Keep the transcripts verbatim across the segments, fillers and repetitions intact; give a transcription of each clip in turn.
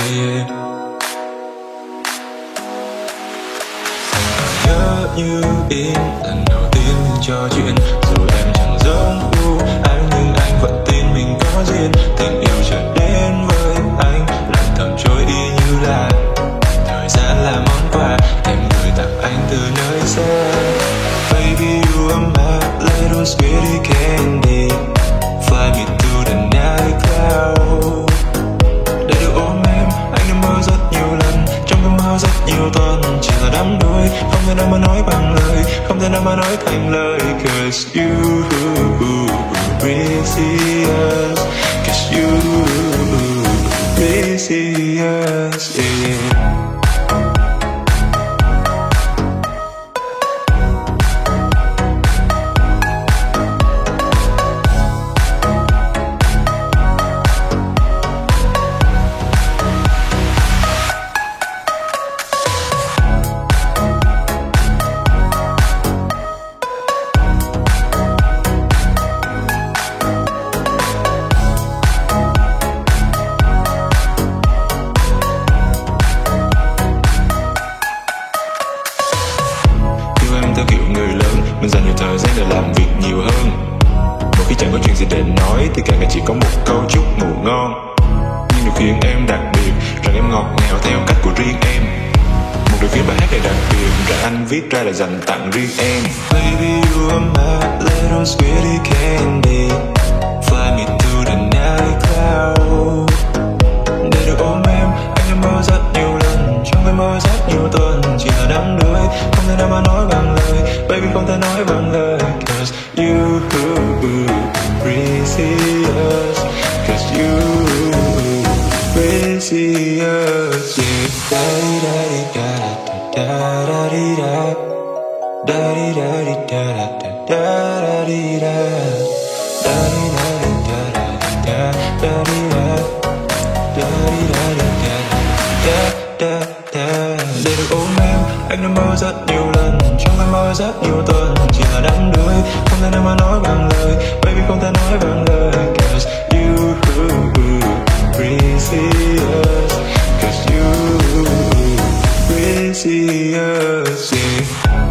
yeah. Nhớ như in lần đầu tiên mình trò chuyện, dù em chẳng giống u anh nhưng anh vẫn tin mình có duyên. Tình yêu trở đến với anh lần thầm trôi y như là thời gian là món quà em gửi tặng anh từ nơi xa. Baby you are my little sweetie candy, fly me to the night cloud. Để được ôm em anh đã mơ rất nhiều lần, trong cơn mơ rất nhiều tuần chỉ là đắm đuối, không thể nào mà nói bằng lời, không thể nào mà nói thành lời. Cause you precious, cause you precious, yeah. Mình dành nhiều thời gian để làm việc nhiều hơn. Một khi chẳng có chuyện gì để nói thì cả ngày chỉ có một câu chúc ngủ ngon. Nhưng điều khiến em đặc biệt rằng em ngọt ngào theo cách của riêng em. Một điều khiến bài hát này đặc biệt rằng anh viết ra để dành tặng riêng em. Baby you are my little sweetie candy, fly me to the night cloud. Để được ôm em anh đã mơ rất nhiều lần, trong cơn mơ rất nhiều tuần chỉ là đắm đuối, không thể nào mà nói bằng lời, baby không thể nói bằng lời. Cause you precious, cause you precious, yeah. Da da di da da di da da di da da di da da di da da di da da di da da di da da da. Để được ôm em anh đã mơ rất nhiều lần, trong cơn mơ rất nhiều tuần chỉ là đắm đuối, không thể nào mà nói bằng lời, baby không thể nói bằng lời. Cause you precious, cause you precious, yeah.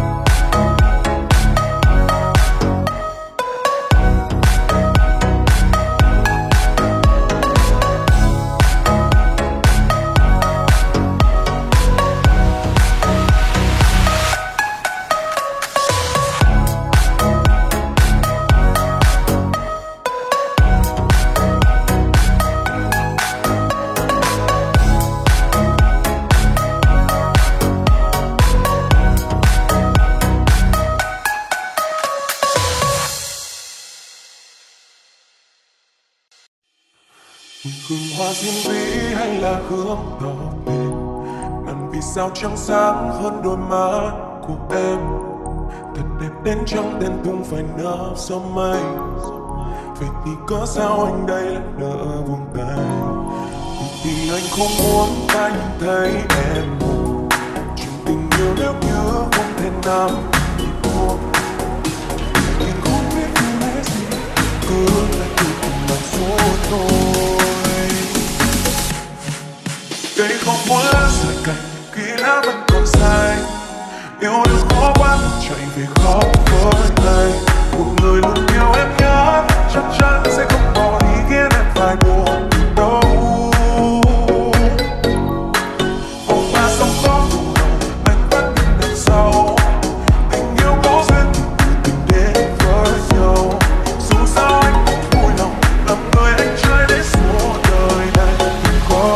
Hương hoa diên vĩ hay là hương tỏ tình, ngàn vì sao trắng sáng hơn đôi má của em. Thật đẹp đến trắng tên tung phải nở gió mây. Vậy thì có sao anh đây lại nỡ buông tay? Vì anh không muốn anh thấy em buồn. Chuyện tình yêu nếu như không thể nào thì buông. Nhưng không biết yêu lẽ gì, cứ lại cứ cùng lòng số tôi. Cây không muốn rời cành khi lá vẫn còn dài. Yêu đương khó quá chạy về khó với tay. Một người luôn yêu em nhớ chắc chắn sẽ không bỏ đi khiến em phải buồn đâu. Hôm qua sống có đủ đầu anh vẫn nhìn đằng sau. Tình yêu có duyên thì từ tình đến với nhau. Dù sao anh cũng vui lòng làm người anh trai để suốt đời này đừng có.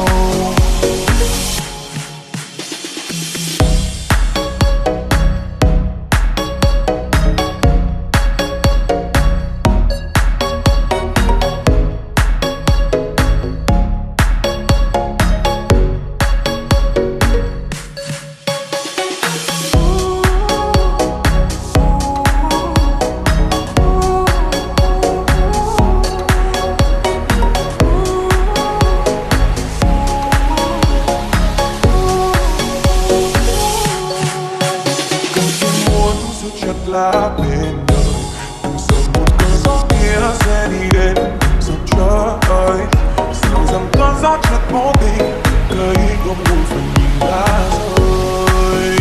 Lá bên đời đừng sợ một cơn gió kia sẽ đi đến dòng trời ơi, sợ rằng cơn gió chợt vô tình lá rơi.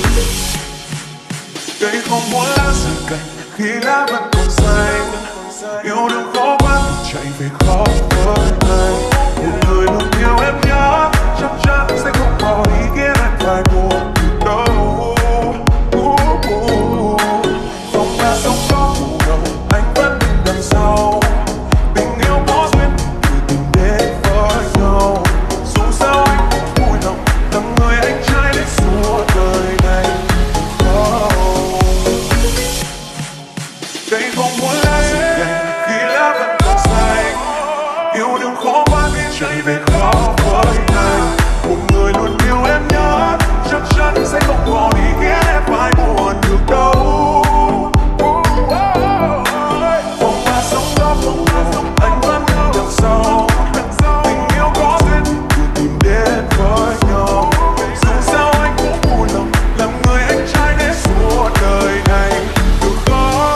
Cây không muốn lá rời cành khi lá vẫn còn xanh. Yêu đương khó quá thì chạy về khó với anh. Một người luôn yêu em nhớ chắc chắn sẽ không có ý kiến anh phải buồn từ đâu. Không là sống có phủ đầu anh vẫn đứng đằng sau. Tình yêu có duyên từ tìm đến với nhau. Dù sao anh cũng vui lòng làm người anh trai đến suốt đời này. Cây không muốn lá rời cành khi lá vẫn còn xanh. Yêu đương khó quá nên chạy về khó với anh. Một người luôn yêu em nhớ chắc chắn sẽ không có ý kiến em phải buồn được đâu. Vòng qua sóng gió vòng đầu anh vẫn đứng đằng sau. Tình yêu có duyên từ tìm đến với nhau. Dù sao anh cũng vui lòng làm người anh trai đến suốt đời này được không?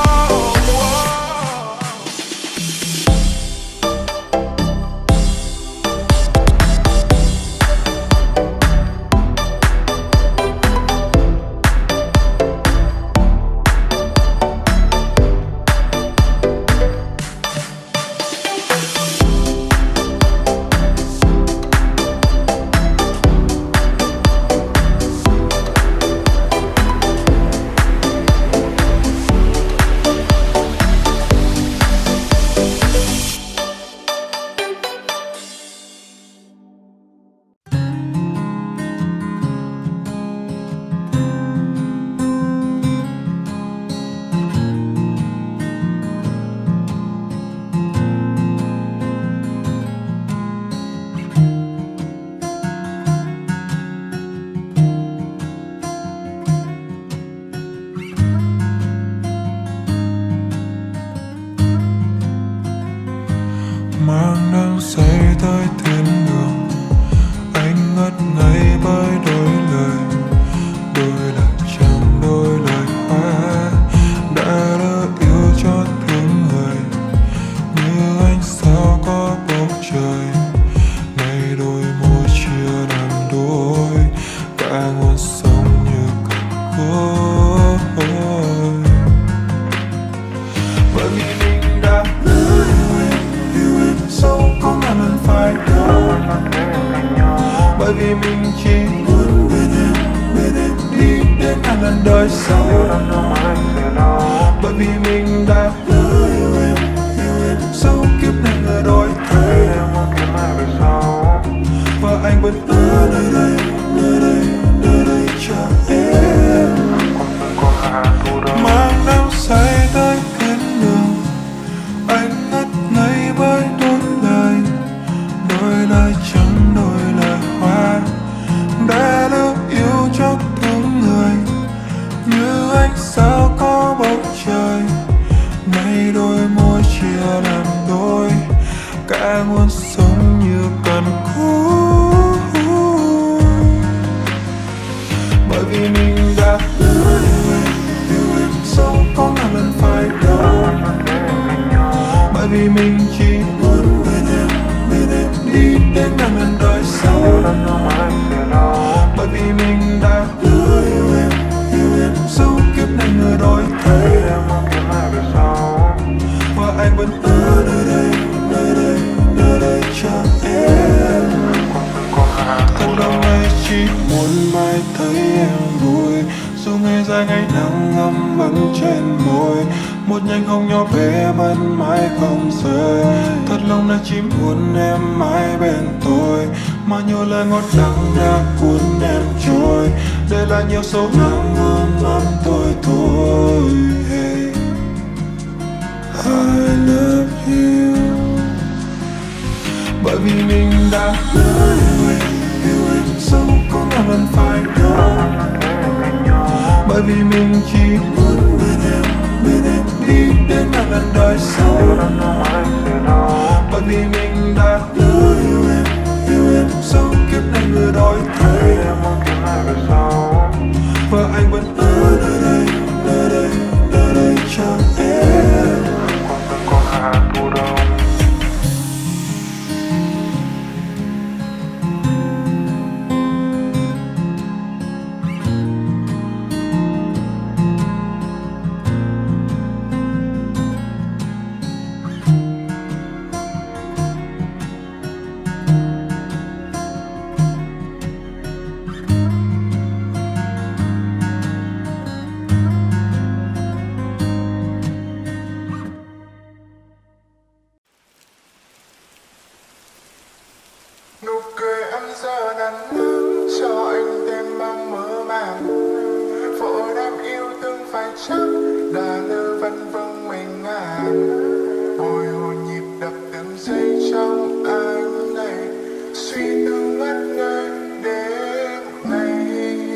Mang nắng say tới thiên đường, anh ngất ngây bởi đôi lời, đôi lời chẳng đôi lời khoe đã lỡ yêu cho thương người. Như anh sao có bầu trời này, đôi môi chia làm đôi, cả nguồn sống như cần cối. Bởi vì mình đã lỡ yêu em, yêu em sâu có ngàn lần phải đâu. Bởi vì mình chỉ muốn bên em, bên em đi đến ngàn lần đời sau. Bởi vì mình đã lỡ yêu em, yêu em sâu kiếp này người đổi thay. Và anh vẫn ở nơi đây, nơi đây, nơi đây chờ em. Mang nắng say tới thiên đường, anh ngất ngây bởi đôi lời, đôi lời chẳng đôi lời hoa đã lỡ yêu cho thương người. Như anh sao có bầu trời nay, đôi môi chia làm đôi, cả nguồn sống như cần cối. Bởi vì mình đã lỡ yêu em, yêu em sâu có ngàn lần phải đâu. Bởi vì mình chỉ muốn bên em, bên em đi đến ngàn lần đời sau. Bởi vì mình đã lỡ yêu em, yêu em sâu kiếp này người đổi thay. Và anh vẫn ở nơi đây, nơi đây, nơi đây chờ em. Thật lòng này chỉ muốn mãi thấy em vui, dù ngày dài ngày nắng ngâm vẫn trên môi. Một nhành hồng nhỏ bé vẫn mãi không rơi. Thật lòng là chỉ muốn em mãi bên tôi, mà nhiều lời ngọt đắng đã cuốn em trôi. Để lại nhiều sầu nắng ôm ấm tôi thôi. Hey, I love you. Bởi vì mình đã lỡ yêu em, yêu em sâu có ngàn lần phải đâu. Bởi vì mình chỉ muốn bên em, bên em đi đến ngàn lần đời sau. Bởi vì mình đã lỡ yêu em, yêu em sâu kiếp này người đổi thay. Và anh vẫn ở nơi đây, nơi đây, nơi đây chờ em. Nụ cười em giờ đàn nắng cho anh thêm mang mơ màng, vội đem yêu thương phải chắc đã lỡ vẫn vương mình ngàn. Bồi hồi nhịp đập từng giây trong anh này, suy tư ngất ngây đến ngày.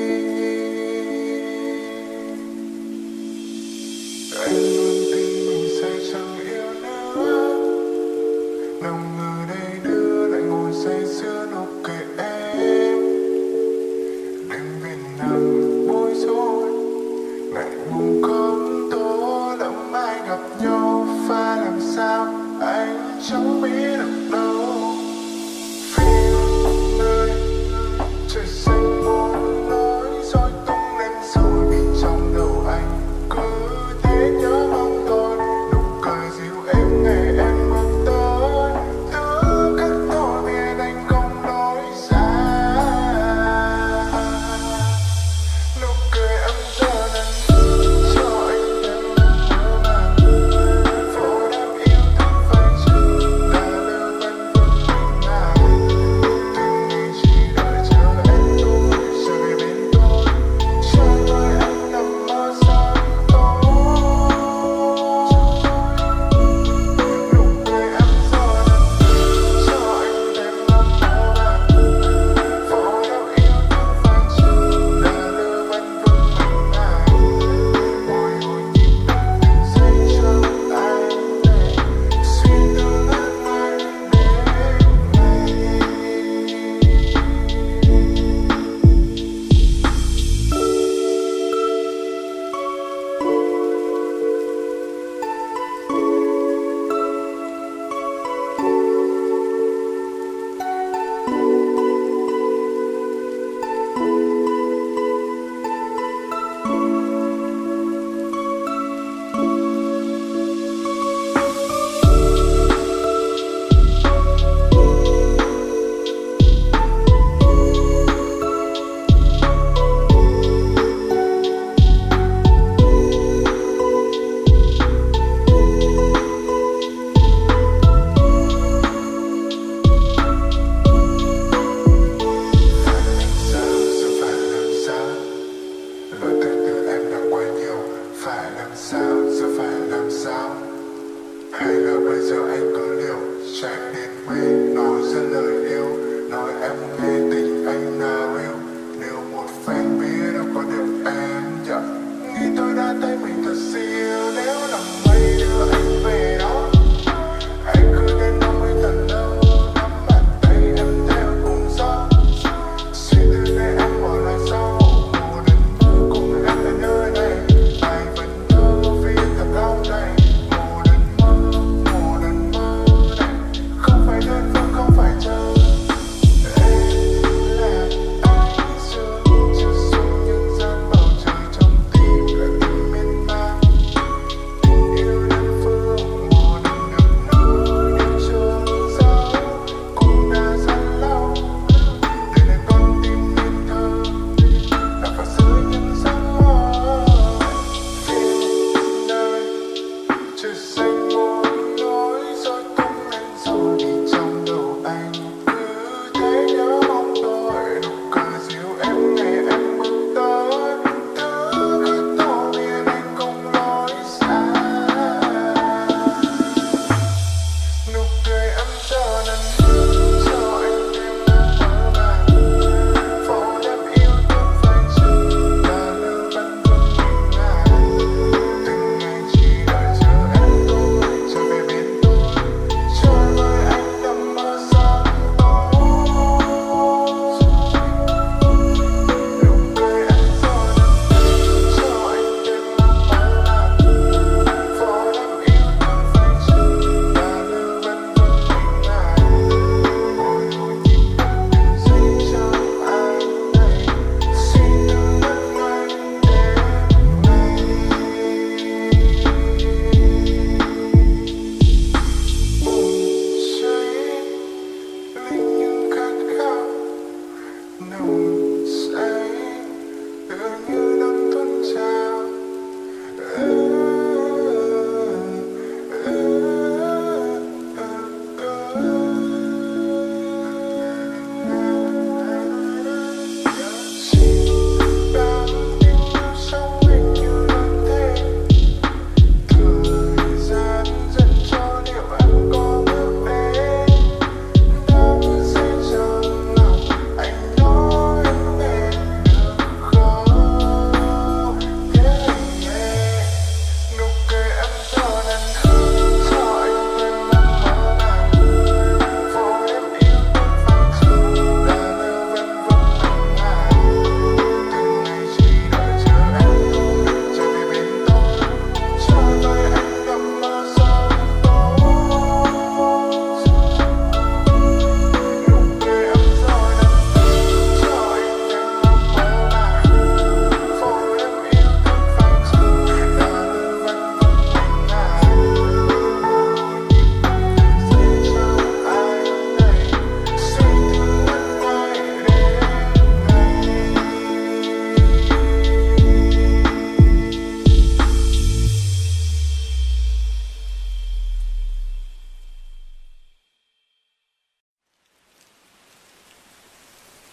Anh luôn tin mình sẽ chẳng yêu nữa, nào ngờ đây đưa lại ngồi say sưa nụ cười em. Đêm về nằm bối rối, ngày buồn không tố lắm ai gặp nhau, pha làm sao anh chẳng biết được đâu. Feel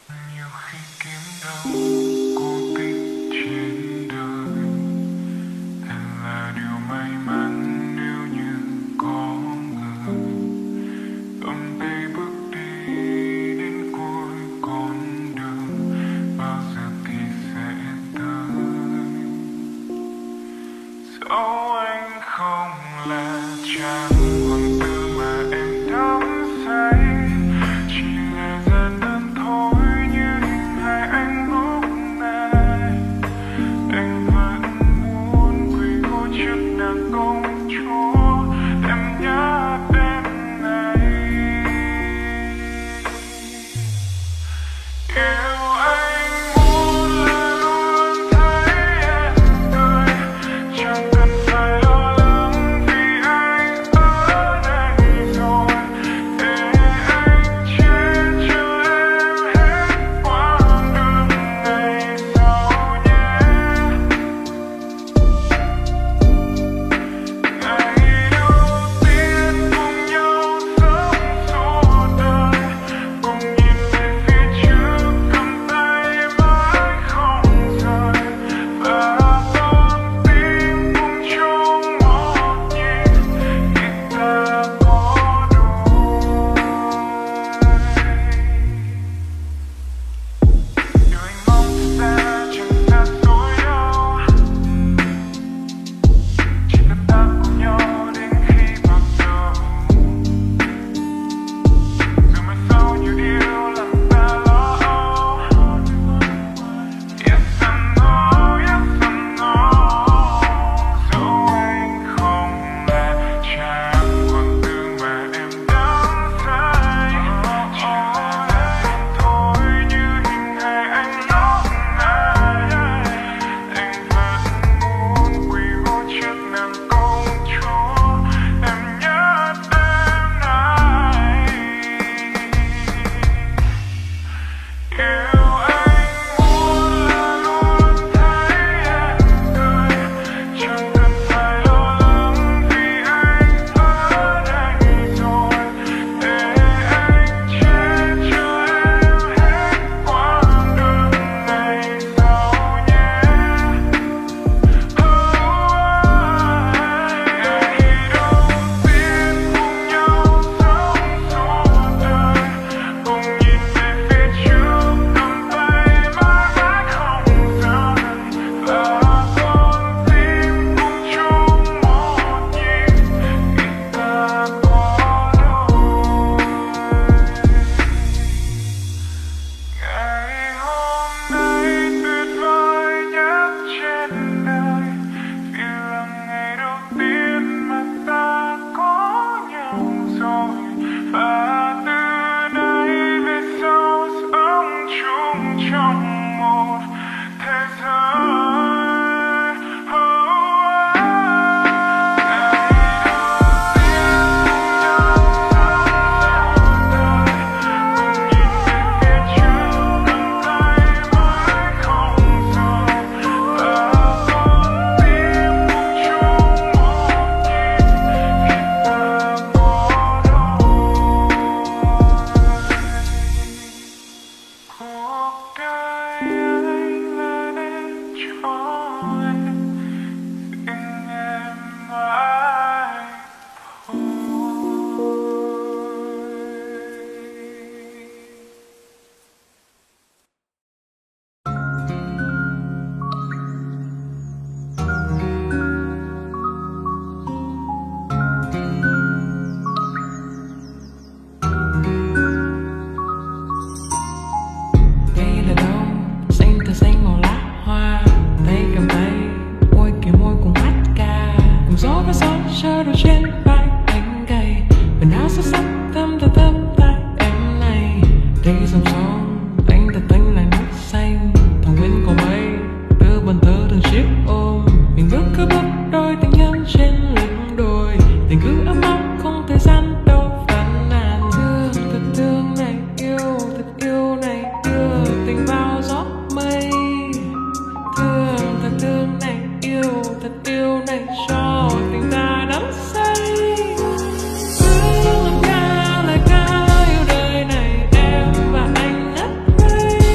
Thương em ca lời ca yêu đời này em và anh ngất ngây.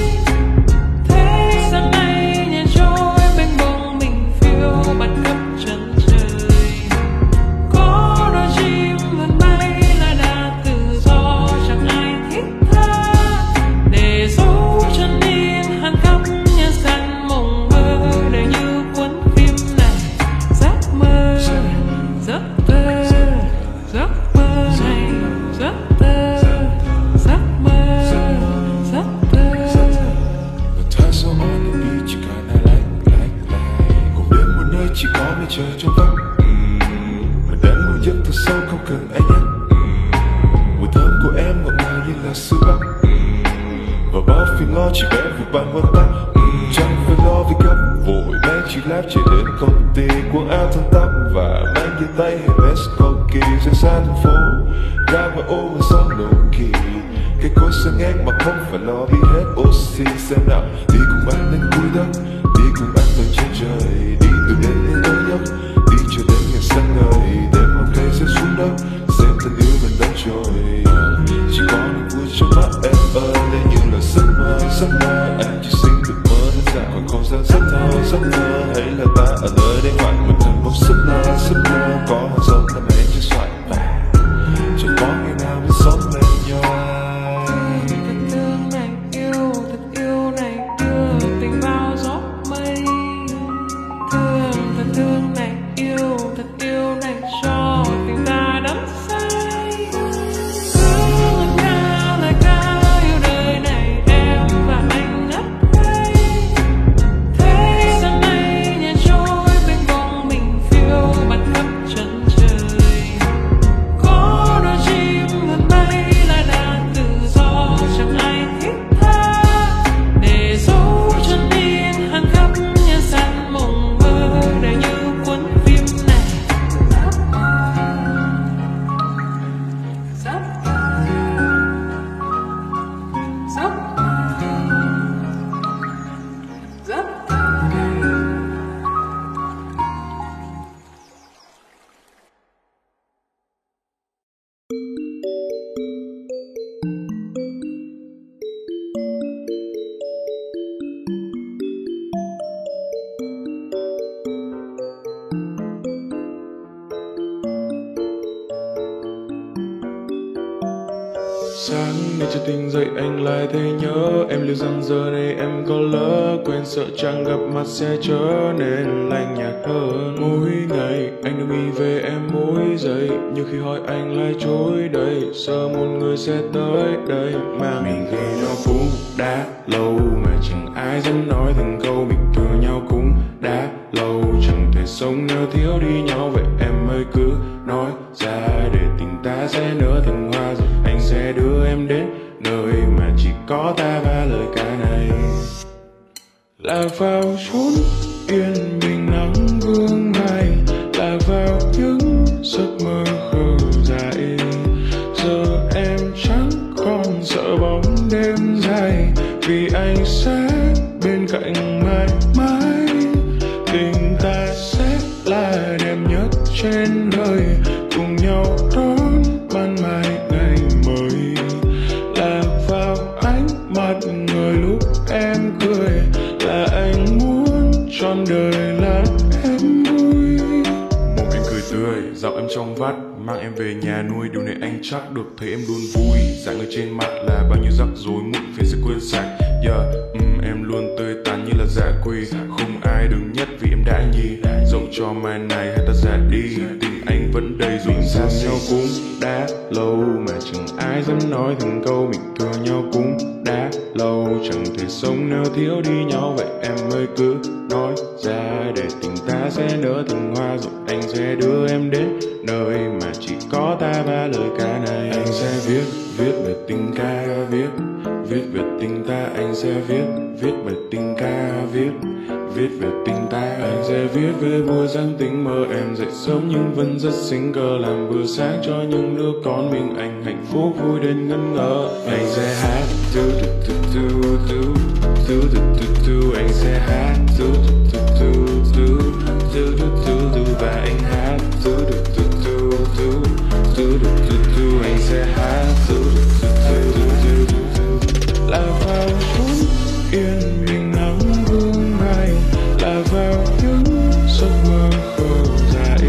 phải lo chỉ bé vì bàn quan tâm, chẳng phải lo vì gấp vội. Mang chiếc lab chạy đến công ty, quần áo thon tóc và mang dây tay hay vest cầu kỳ sang xa thành phố. Ra ngoài ô mà sống nụ kỳ, cái cối sáng ngang mà không phải lo bị hết oxy. Xem nào, đi cùng anh đến cuối đất, đi cùng anh tới trên trời, đi từ đến đến tới giấc, đi cho đến ngày sáng ngời. Đêm hôm nay sẽ xuống đất, xem tình yêu mình đang trôi. Chỉ có niềm vui trong mắt em ơi, đây như là giấc mơ, giấc mơ. Anh chỉ xin được mơ đến dạo còn không gian giấc thơ, giấc mơ. Hãy là ta ở nơi đây ngoại mình thành một giấc mơ, giấc mơ. Có hàng dòng năm em trên xoài và chẳng có ngày nào biết sống bên nhau. Sáng nay chưa tỉnh dậy anh lại thấy nhớ em, liệu rằng giờ này em có lỡ quên, sợ chẳng gặp mặt sẽ trở nên lạnh nhạt hơn. Mỗi ngày anh đều nghĩ về em mỗi giây, nhưng khi hỏi anh lại chối đây, sợ một người sẽ tới đây mà mình khi nhau cũng đã lâu mà chẳng ai dám nói thành câu mình thương nhau cũng đã lâu, chẳng thể sống nếu thiếu đi nhau. Vậy em ơi cứ nói ra để tình ta sẽ nở thành hoa, rồi anh sẽ đưa em đến nơi mà chỉ có ta và lời ca này. Là vào chốn yên bình nắng gương mai, là vào những giấc mơ khờ dại. Giờ em chẳng còn sợ bóng đêm dài, vì anh sẽ bên cạnh mãi mãi. Tình ta sẽ là đẹp nhất trên đời, cùng nhau đón ban mai ngày mới. Là vào ánh mặt người lúc em cười, là anh muốn trọn đời là em vui. Mồm anh cười tươi, dạo em trong vắt, mang em về nhà nuôi. Điều này anh chắc được thấy em luôn vui. Dạng người trên mặt là bao nhiêu rắc rối, muộn phiền sẽ quên sạch. Yeah, um, em luôn tươi tắn như là dạ quỳ, không ai đứng nhất vì em đã nhì. Dẫu cho mai này hay ta già đi, tình anh vẫn đầy dù xa nhau cũng đã lâu mà chẳng ai dám nói thành câu mình thương nhau cũng đã lâu, chẳng thể sống nếu thiếu đi nhau. Vậy em ơi cứ nói ra để tình ta sẽ nở thành hoa, rồi anh sẽ đưa em đến nơi mà chỉ có ta và lời ca này. Anh sẽ viết viết về tình ca, viết viết về tình ta. Anh sẽ viết viết về tình ca, viết viết về tình ta. Anh sẽ viết về buổi sáng tình mơ em dậy sớm nhưng vẫn rất xinh cờ, làm bữa sáng cho những đứa con mình. Anh hạnh phúc vui đến ngân ngỡ. Anh sẽ hát tu tu tu tu tu tu tu tu. Anh sẽ hát tu tu tu tu tu tu tu tu và anh hát tu tu tu tu tu tu tu tu. Anh sẽ hát tu tu tu tu tu. Là vào chốn yên bình nắng gương mai, là vào những giấc mơ khờ dại.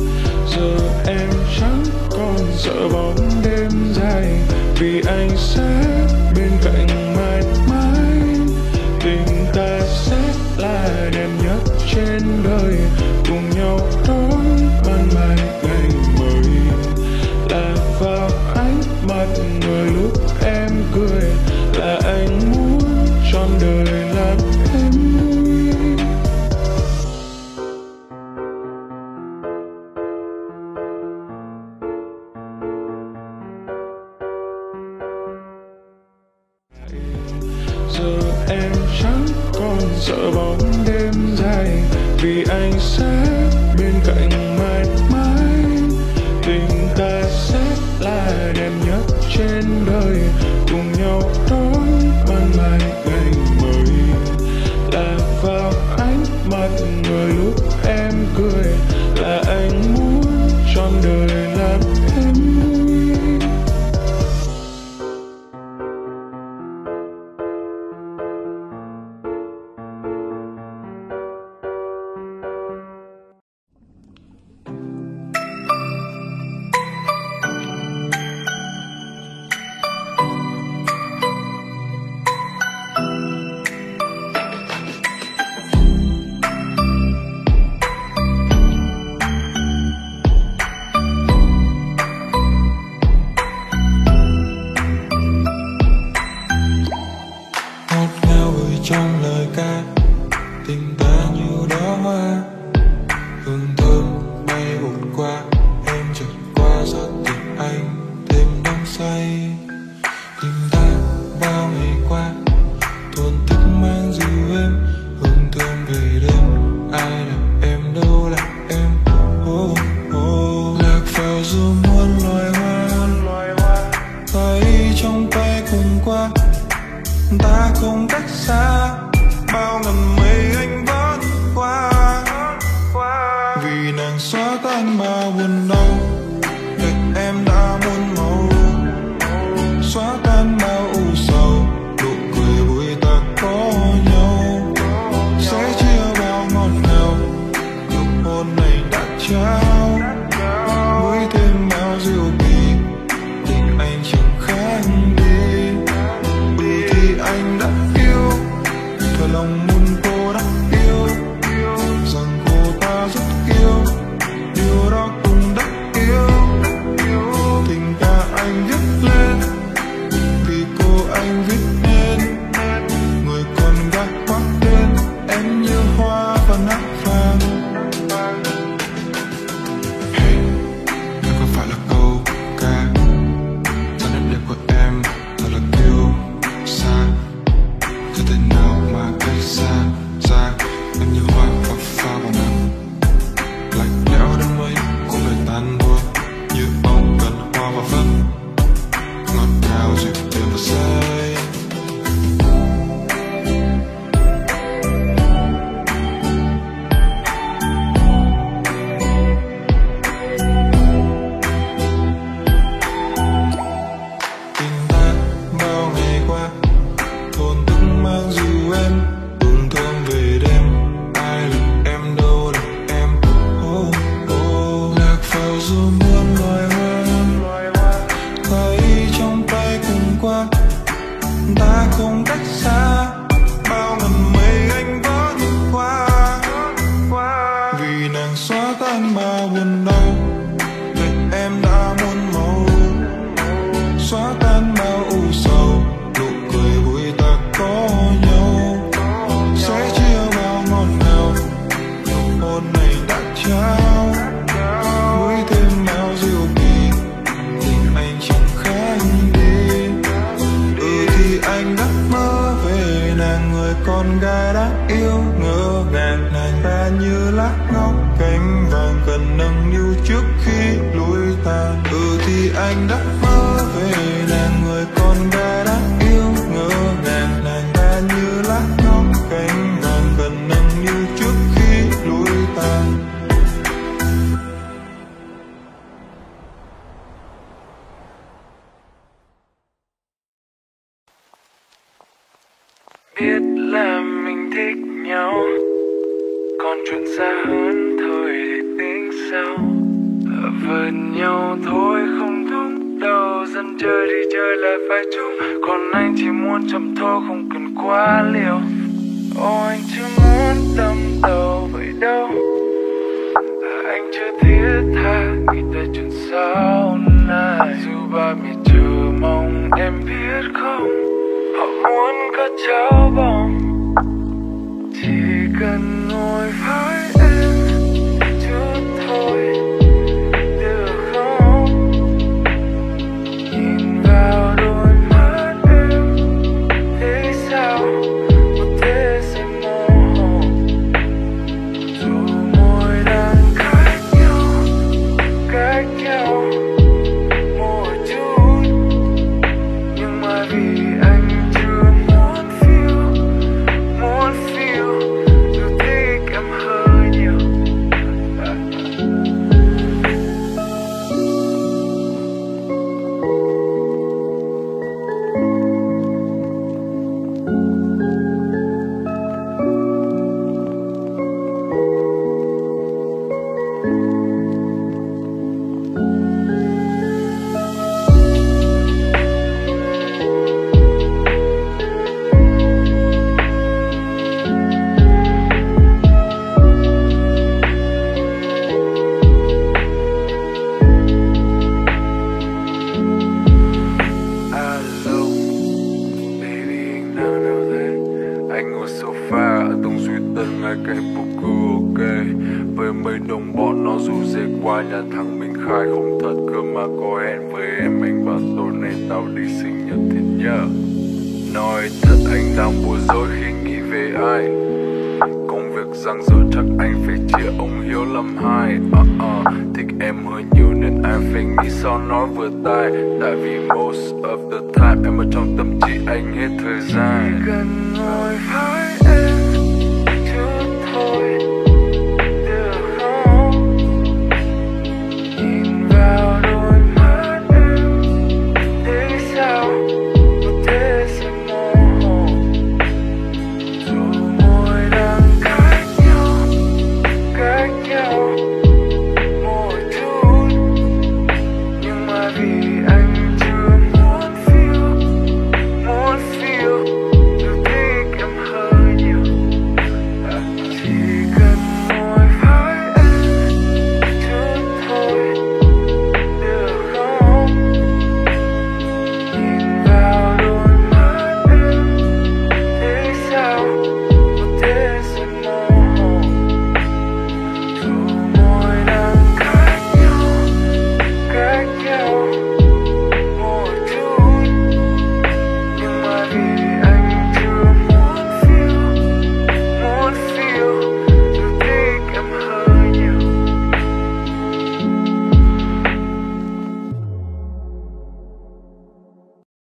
Giờ em chẳng còn sợ bóng đêm dài, vì anh sẽ bên cạnh mãi mãi. Tình ta sẽ là đẹp nhất trên đời, cùng nhau đón ban mai ngày mới. Là vào ánh mặt người lúc em cười, là anh muốn trọn đời giờ em chẳng còn sợ bóng đêm dài, vì anh sẽ bên cạnh mãi mãi. Tình ta sẽ là đẹp nhất trên đời, cùng nhau đón ban mai ngày mới. Là vào ánh mắt người lúc em cười, là anh muốn trọn đời làm em vui. Trong lời ca tình ta như đóa hoa, hương thơm bay vụt qua, em chợt qua giấc tình anh thêm đắm say. Tình ta bao ngày qua thổn thức mang dịu em, hương thơm về đêm. Ai là em, đâu là em, oh, oh. Lạc vào dù muôn loài hoa, tay trong tay cùng qua. Ta không cách xa, bao ngàn mây anh vẫn qua. Vì nàng xóa tan bao buồn đau, để em đã muôn màu. Xóa tan bao u sầu, nụ cười vui ta có nhau. Sẽ chia bao ngọt ngào, nụ hôn này đã trao. Với thêm bao diệu kỳ, tình anh chẳng khác đi. Anh đã yêu, thật lòng muốn cô đã yêu, rằng cô ta rất yêu, điều đó cũng đã yêu. Tình ca anh viết lên, vì cô anh viết nên. Người con gái khoác lên, em như hoa và nắng vàng. Hey, đây có phải là câu ca dáng đẹp đẹp của em, thật là kiêu xa. Có thể nào mà cách xa ra, em như hoa và pha vào nắng. Lạnh lẽo đến mấy cũng lời tan thôi, như bóng gần hoa và vấp. Ngọt ngào dịu đêm và say. Tình ta bao ngày qua thổn thức mang dịu em, hương thơm về đêm. Ai là em, đâu là em, oh, oh. Lạc vào dù muôn loài hoa, tay trong tay cùng qua. Ta không cách xa, bao ngàn mây anh vẫn qua. Vì nàng xóa tan bao buồn đau, để em đã muôn màu. Xóa tan bao u sầu, nụ cười vui ta có nhau. Sẽ chia bao ngọt ngào, nụ hôn này đã trao. Với thêm bao diệu kỳ, tình anh chẳng khác đi. Ừ thì anh đã mơ về nàng, người con gái đã yêu. Ngỡ ngàng nàng ta như lá ngọc cánh vàng, cần nâng niu trước khi lùi tàn. Ừ thì anh đã mơ về nàng, người con gái đã yêu. Ngỡ ngàng nàng ta như lá ngọc cánh vàng, cần nâng niu trước khi lùi tàn. Biết là mình thích nhau, còn chuyện xa hơn thôi thì tính sau. Ở bên nhau thôi không đúng đâu, dân chơi đi chơi là phải chung. Còn anh chỉ muốn chậm thôi không cần quá liều. Ô anh chưa muốn đâm đầu vậy đâu, à, anh chưa thiết tha nghĩ tới chuyện sau này. Dù ba mẹ chờ mong em biết không, họ muốn có cháu bồng, chỉ cần ngồi với em chút thôi được không? Nhìn vào đôi mắt em thế sao? ngay cạnh phố cứ ok. Với mấy đồng bọn nó rủ dê qua nhà thằng mình khai không thật cơ mà có hẹn với em. Anh bảo tối nay tao đi sinh nhật thì nhớ. Nói thật anh đang bối rối khi nghĩ về ai. Công việc giang dở chắc anh phải chia ông Hiếu làm hai. uh, uh, Thích em hơi nhiều nên anh phải nghĩ sao nói vừa tai. Tại vì most of the time em ở trong tâm trí anh hết thời gian. Chỉ cần ngồi với em